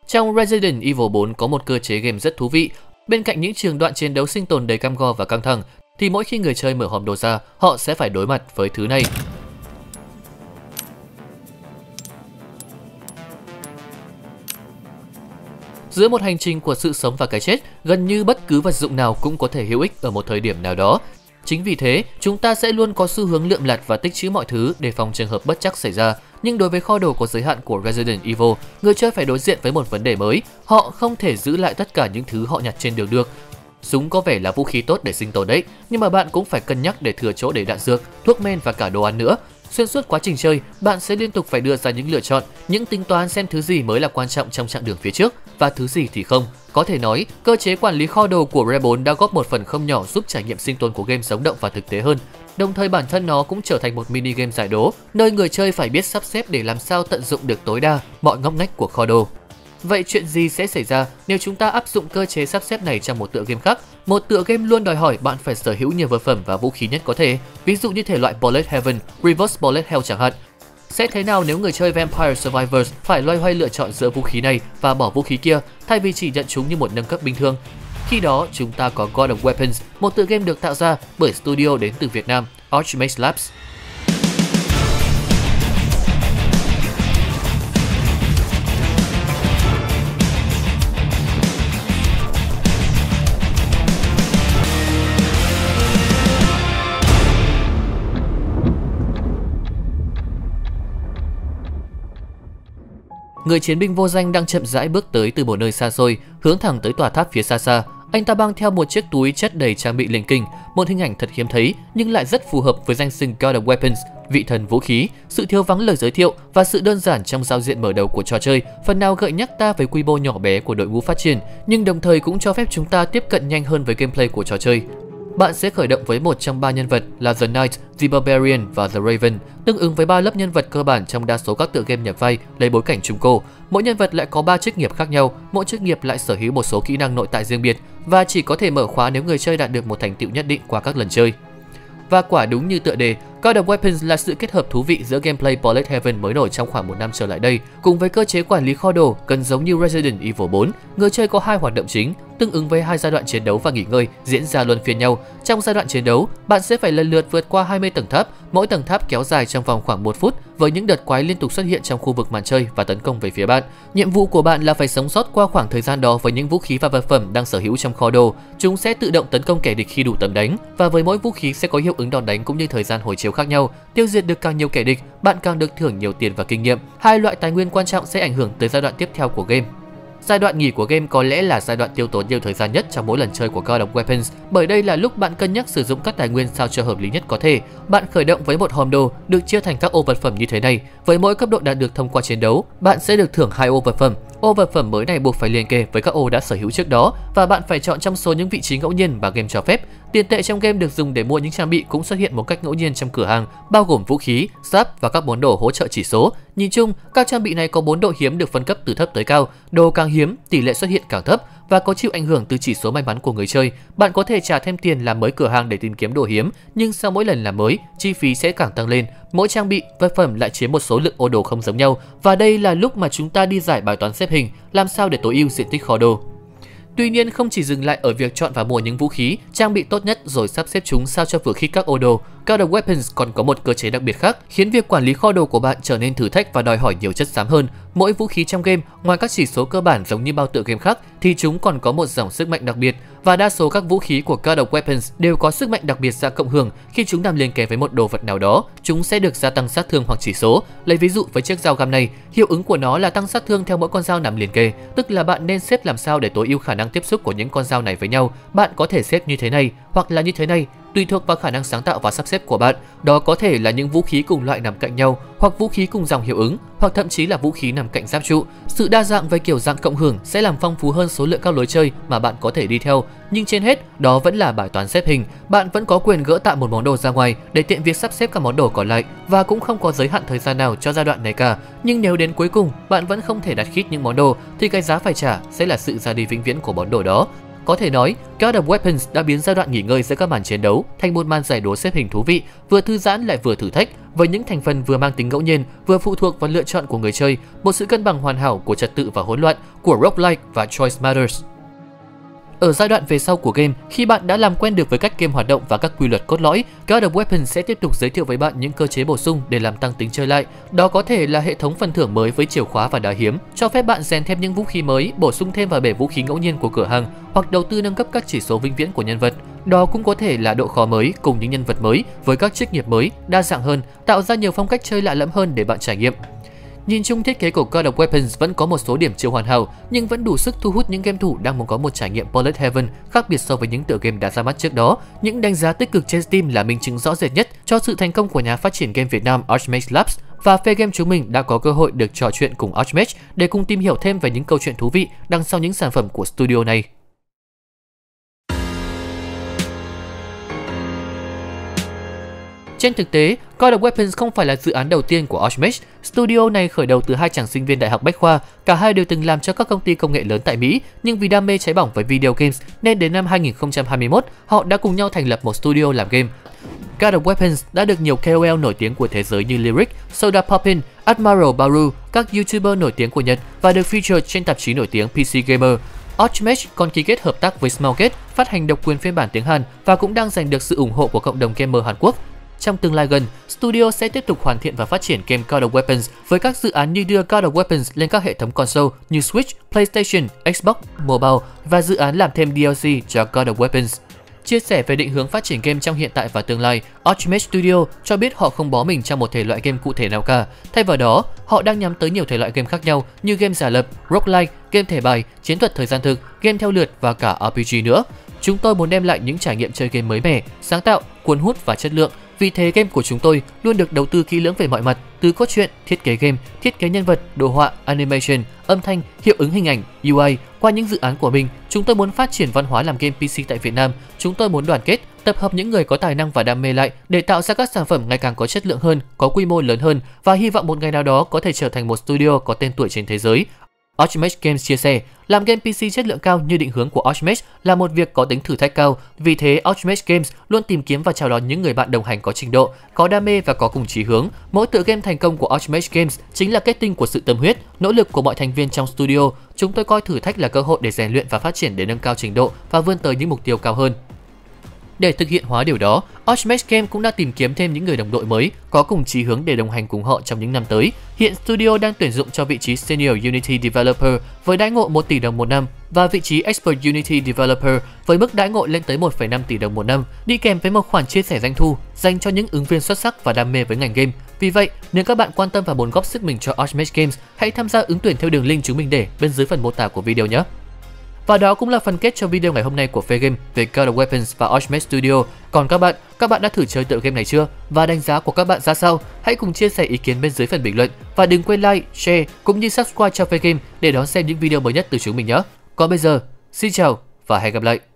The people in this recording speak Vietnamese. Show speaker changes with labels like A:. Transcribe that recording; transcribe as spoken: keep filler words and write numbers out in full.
A: Trong Resident Evil bốn có một cơ chế game rất thú vị. Bên cạnh những trường đoạn chiến đấu sinh tồn đầy cam go và căng thẳng, thì mỗi khi người chơi mở hòm đồ ra, họ sẽ phải đối mặt với thứ này. Giữa một hành trình của sự sống và cái chết, gần như bất cứ vật dụng nào cũng có thể hữu ích ở một thời điểm nào đó. Chính vì thế, chúng ta sẽ luôn có xu hướng lượm lặt và tích trữ mọi thứ để phòng trường hợp bất trắc xảy ra. Nhưng đối với kho đồ có giới hạn của Resident Evil, người chơi phải đối diện với một vấn đề mới. Họ không thể giữ lại tất cả những thứ họ nhặt trên đường được. Súng có vẻ là vũ khí tốt để sinh tồn đấy, nhưng mà bạn cũng phải cân nhắc để thừa chỗ để đạn dược, thuốc men và cả đồ ăn nữa. Xuyên suốt quá trình chơi, bạn sẽ liên tục phải đưa ra những lựa chọn, những tính toán xem thứ gì mới là quan trọng trong chặng đường phía trước và thứ gì thì không. Có thể nói, cơ chế quản lý kho đồ của Rare bốn đã góp một phần không nhỏ giúp trải nghiệm sinh tồn của game sống động và thực tế hơn. Đồng thời bản thân nó cũng trở thành một mini game giải đố, nơi người chơi phải biết sắp xếp để làm sao tận dụng được tối đa mọi ngóc ngách của kho đồ. Vậy chuyện gì sẽ xảy ra nếu chúng ta áp dụng cơ chế sắp xếp này trong một tựa game khác? Một tựa game luôn đòi hỏi bạn phải sở hữu nhiều vật phẩm và vũ khí nhất có thể, ví dụ như thể loại Bullet Heaven, Reverse Bullet Hell chẳng hạn. Sẽ thế nào nếu người chơi Vampire Survivors phải loay hoay lựa chọn giữa vũ khí này và bỏ vũ khí kia thay vì chỉ nhận chúng như một nâng cấp bình thường? Khi đó, chúng ta có God of Weapons, một tựa game được tạo ra bởi studio đến từ Việt Nam, Archmaze Labs. Người chiến binh vô danh đang chậm rãi bước tới từ một nơi xa xôi, hướng thẳng tới tòa tháp phía xa xa. Anh ta mang theo một chiếc túi chất đầy trang bị linh kinh, một hình ảnh thật hiếm thấy nhưng lại rất phù hợp với danh xưng God of Weapons, vị thần vũ khí. Sự thiếu vắng lời giới thiệu và sự đơn giản trong giao diện mở đầu của trò chơi phần nào gợi nhắc ta về quy mô nhỏ bé của đội ngũ phát triển, nhưng đồng thời cũng cho phép chúng ta tiếp cận nhanh hơn với gameplay của trò chơi. Bạn sẽ khởi động với một trong ba nhân vật là The Knight, The Barbarian và The Raven, tương ứng với ba lớp nhân vật cơ bản trong đa số các tựa game nhập vai lấy bối cảnh Trung Cổ. Mỗi nhân vật lại có ba chức nghiệp khác nhau, mỗi chức nghiệp lại sở hữu một số kỹ năng nội tại riêng biệt và chỉ có thể mở khóa nếu người chơi đạt được một thành tựu nhất định qua các lần chơi. Và quả đúng như tựa đề, God of Weapons là sự kết hợp thú vị giữa gameplay Bullet Heaven mới nổi trong khoảng một năm trở lại đây, cùng với cơ chế quản lý kho đồ gần giống như Resident Evil bốn. Người chơi có hai hoạt động chính, tương ứng với hai giai đoạn chiến đấu và nghỉ ngơi diễn ra luân phiên nhau. Trong giai đoạn chiến đấu, bạn sẽ phải lần lượt vượt qua hai mươi tầng tháp, mỗi tầng tháp kéo dài trong vòng khoảng một phút với những đợt quái liên tục xuất hiện trong khu vực màn chơi và tấn công về phía bạn. Nhiệm vụ của bạn là phải sống sót qua khoảng thời gian đó với những vũ khí và vật phẩm đang sở hữu trong kho đồ. Chúng sẽ tự động tấn công kẻ địch khi đủ tầm đánh và với mỗi vũ khí sẽ có hiệu ứng đòn đánh cũng như thời gian hồi chiếu khác nhau. Tiêu diệt được càng nhiều kẻ địch, bạn càng được thưởng nhiều tiền và kinh nghiệm. Hai loại tài nguyên quan trọng sẽ ảnh hưởng tới giai đoạn tiếp theo của game. Giai đoạn nghỉ của game có lẽ là giai đoạn tiêu tốn nhiều thời gian nhất trong mỗi lần chơi của God of Weapons, bởi đây là lúc bạn cân nhắc sử dụng các tài nguyên sao cho hợp lý nhất có thể. Bạn khởi động với một hòm đồ được chia thành các ô vật phẩm như thế này. Với mỗi cấp độ đạt được thông qua chiến đấu, bạn sẽ được thưởng hai ô vật phẩm. Ô vật phẩm mới này buộc phải liên kề với các ô đã sở hữu trước đó và bạn phải chọn trong số những vị trí ngẫu nhiên mà game cho phép. Tiền tệ trong game được dùng để mua những trang bị cũng xuất hiện một cách ngẫu nhiên trong cửa hàng, bao gồm vũ khí, giáp và các món đồ hỗ trợ chỉ số. Nhìn chung, các trang bị này có bốn độ hiếm được phân cấp từ thấp tới cao. Đồ càng hiếm, tỷ lệ xuất hiện càng thấp và có chịu ảnh hưởng từ chỉ số may mắn của người chơi. Bạn có thể trả thêm tiền làm mới cửa hàng để tìm kiếm đồ hiếm, nhưng sau mỗi lần làm mới, chi phí sẽ càng tăng lên. Mỗi trang bị, vật phẩm lại chiếm một số lượng ô đồ không giống nhau và đây là lúc mà chúng ta đi giải bài toán xếp hình, làm sao để tối ưu diện tích kho đồ. Tuy nhiên, không chỉ dừng lại ở việc chọn và mua những vũ khí, trang bị tốt nhất rồi sắp xếp chúng sao cho vừa khít các ô đồ. God of Weapons còn có một cơ chế đặc biệt khác, khiến việc quản lý kho đồ của bạn trở nên thử thách và đòi hỏi nhiều chất xám hơn. Mỗi vũ khí trong game, ngoài các chỉ số cơ bản giống như bao tựa game khác, thì chúng còn có một dòng sức mạnh đặc biệt. Và đa số các vũ khí của God of Weapons đều có sức mạnh đặc biệt ra cộng hưởng. Khi chúng nằm liền kề với một đồ vật nào đó, chúng sẽ được gia tăng sát thương hoặc chỉ số. Lấy ví dụ với chiếc dao găm này, hiệu ứng của nó là tăng sát thương theo mỗi con dao nằm liền kề, tức là bạn nên xếp làm sao để tối ưu khả năng tiếp xúc của những con dao này với nhau. Bạn có thể xếp như thế này hoặc là như thế này, tùy thuộc vào khả năng sáng tạo và sắp xếp của bạn. Đó có thể là những vũ khí cùng loại nằm cạnh nhau, hoặc vũ khí cùng dòng hiệu ứng, hoặc thậm chí là vũ khí nằm cạnh giáp trụ. Sự đa dạng về kiểu dạng cộng hưởng sẽ làm phong phú hơn số lượng các lối chơi mà bạn có thể đi theo. Nhưng trên hết, đó vẫn là bài toán xếp hình. Bạn vẫn có quyền gỡ tạm một món đồ ra ngoài để tiện việc sắp xếp các món đồ còn lại và cũng không có giới hạn thời gian nào cho giai đoạn này cả. Nhưng nếu đến cuối cùng bạn vẫn không thể đặt khít những món đồ thì cái giá phải trả sẽ là sự ra đi vĩnh viễn của món đồ đó. Có thể nói, God of Weapons đã biến giai đoạn nghỉ ngơi giữa các màn chiến đấu thành một màn giải đố xếp hình thú vị, vừa thư giãn lại vừa thử thách, với những thành phần vừa mang tính ngẫu nhiên, vừa phụ thuộc vào lựa chọn của người chơi, một sự cân bằng hoàn hảo của trật tự và hỗn loạn, của roguelike và choice matters. Ở giai đoạn về sau của game, khi bạn đã làm quen được với cách game hoạt động và các quy luật cốt lõi, God of Weapons sẽ tiếp tục giới thiệu với bạn những cơ chế bổ sung để làm tăng tính chơi lại. Đó có thể là hệ thống phần thưởng mới với chìa khóa và đá hiếm, cho phép bạn rèn thêm những vũ khí mới, bổ sung thêm vào bể vũ khí ngẫu nhiên của cửa hàng, hoặc đầu tư nâng cấp các chỉ số vĩnh viễn của nhân vật. Đó cũng có thể là độ khó mới cùng những nhân vật mới với các chức nghiệp mới, đa dạng hơn, tạo ra nhiều phong cách chơi lạ lẫm hơn để bạn trải nghiệm. Nhìn chung, thiết kế của God of Weapons vẫn có một số điểm chưa hoàn hảo, nhưng vẫn đủ sức thu hút những game thủ đang muốn có một trải nghiệm Bullet Heaven khác biệt so với những tựa game đã ra mắt trước đó. Những đánh giá tích cực trên Steam là minh chứng rõ rệt nhất cho sự thành công của nhà phát triển game Việt Nam Archmage Labs, và Fair Game chúng mình đã có cơ hội được trò chuyện cùng Archmage để cùng tìm hiểu thêm về những câu chuyện thú vị đằng sau những sản phẩm của studio này. Trên thực tế, God of Weapons không phải là dự án đầu tiên của Archmage. Studio này khởi đầu từ hai chàng sinh viên đại học Bách khoa, cả hai đều từng làm cho các công ty công nghệ lớn tại Mỹ, nhưng vì đam mê cháy bỏng với video games nên đến năm hai nghìn không trăm hai mươi mốt, họ đã cùng nhau thành lập một studio làm game. God of Weapons đã được nhiều K O L nổi tiếng của thế giới như Lyric, Soda Poppin, Admiral Baru, các YouTuber nổi tiếng của Nhật và được feature trên tạp chí nổi tiếng pê xê Gamer. Archmage còn ký kết hợp tác với Smilegate, phát hành độc quyền phiên bản tiếng Hàn và cũng đang giành được sự ủng hộ của cộng đồng gamer Hàn Quốc. Trong tương lai gần, studio sẽ tiếp tục hoàn thiện và phát triển game God of Weapons với các dự án như đưa God of Weapons lên các hệ thống console như Switch, PlayStation, Xbox, Mobile và dự án làm thêm D L C cho God of Weapons. Chia sẻ về định hướng phát triển game trong hiện tại và tương lai, Archmage Studio cho biết họ không bó mình trong một thể loại game cụ thể nào cả. Thay vào đó, họ đang nhắm tới nhiều thể loại game khác nhau như game giả lập, roguelike, game thẻ bài, chiến thuật thời gian thực, game theo lượt và cả R P G nữa. Chúng tôi muốn đem lại những trải nghiệm chơi game mới mẻ, sáng tạo, cuốn hút và chất lượng. Vì thế game của chúng tôi luôn được đầu tư kỹ lưỡng về mọi mặt, từ cốt truyện, thiết kế game, thiết kế nhân vật, đồ họa, animation, âm thanh, hiệu ứng hình ảnh, U I. Qua những dự án của mình, chúng tôi muốn phát triển văn hóa làm game P C tại Việt Nam. Chúng tôi muốn đoàn kết, tập hợp những người có tài năng và đam mê lại để tạo ra các sản phẩm ngày càng có chất lượng hơn, có quy mô lớn hơn và hy vọng một ngày nào đó có thể trở thành một studio có tên tuổi trên thế giới. Archmage Games chia sẻ, làm game P C chất lượng cao như định hướng của Archmage là một việc có tính thử thách cao. Vì thế, Archmage Games luôn tìm kiếm và chào đón những người bạn đồng hành có trình độ, có đam mê và có cùng chí hướng. Mỗi tựa game thành công của Archmage Games chính là kết tinh của sự tâm huyết, nỗ lực của mọi thành viên trong studio. Chúng tôi coi thử thách là cơ hội để rèn luyện và phát triển để nâng cao trình độ và vươn tới những mục tiêu cao hơn. Để thực hiện hóa điều đó, Archmage Games cũng đã tìm kiếm thêm những người đồng đội mới, có cùng chí hướng để đồng hành cùng họ trong những năm tới. Hiện studio đang tuyển dụng cho vị trí Senior Unity Developer với đãi ngộ một tỷ đồng một năm và vị trí Expert Unity Developer với mức đãi ngộ lên tới một phẩy năm tỷ đồng một năm, đi kèm với một khoản chia sẻ doanh thu dành cho những ứng viên xuất sắc và đam mê với ngành game. Vì vậy, nếu các bạn quan tâm và muốn góp sức mình cho Archmage Games, hãy tham gia ứng tuyển theo đường link chúng mình để bên dưới phần mô tả của video nhé. Và đó cũng là phần kết cho video ngày hôm nay của Fair Game về God of Weapons và Archmage Studio. Còn các bạn, các bạn đã thử chơi tựa game này chưa? Và đánh giá của các bạn ra sao? Hãy cùng chia sẻ ý kiến bên dưới phần bình luận. Và đừng quên like, share cũng như subscribe cho Fair Game để đón xem những video mới nhất từ chúng mình nhé. Còn bây giờ, xin chào và hẹn gặp lại!